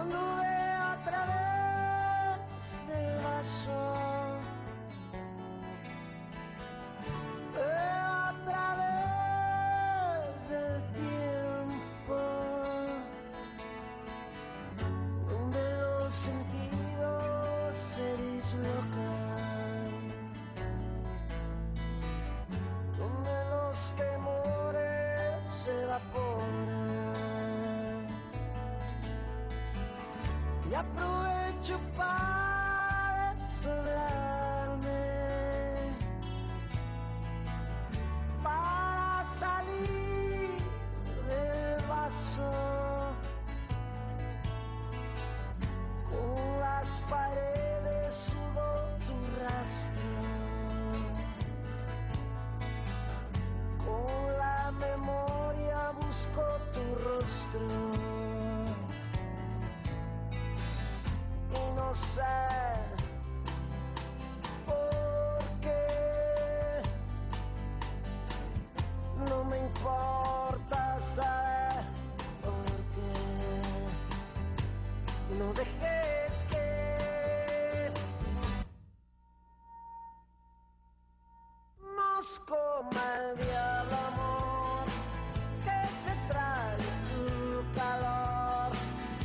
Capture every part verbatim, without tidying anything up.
Cuando veo a través del vaso, veo a través del tiempo, donde los sentidos se dislocan, donde los temores se evaporan. Y aprovecho para desdoblarme, para salir del vaso, con las paredes subo tu rastro, con la memoria busco tu rostro. No sé por qué, no me importa saber por qué. No dejes que nos coma el diablo, amor, que se trague tu calor.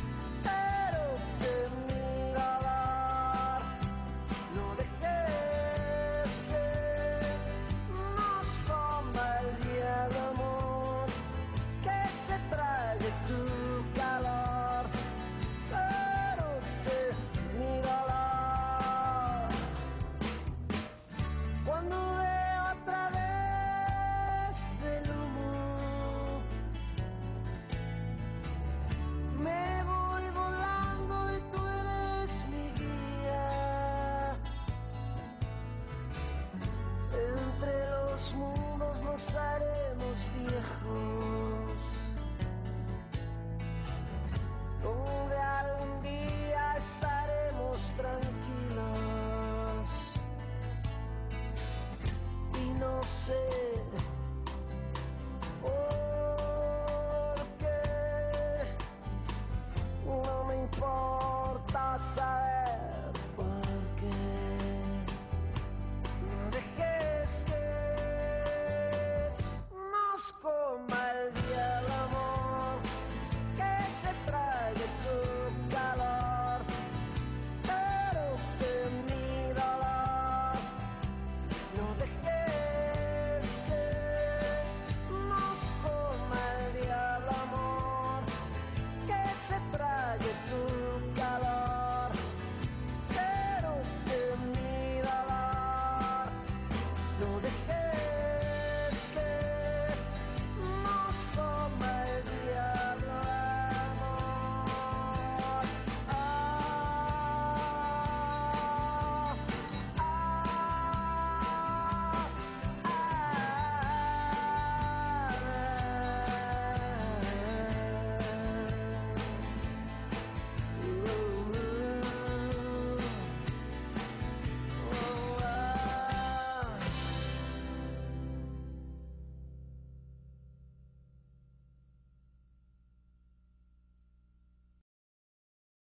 De tu calor, pero te mi dolor. Cuando veo a través del humo, me voy volando y tú eres mi guía. Entre los mundos nos haremos viejos, algún día estaremos tranquilos y no sé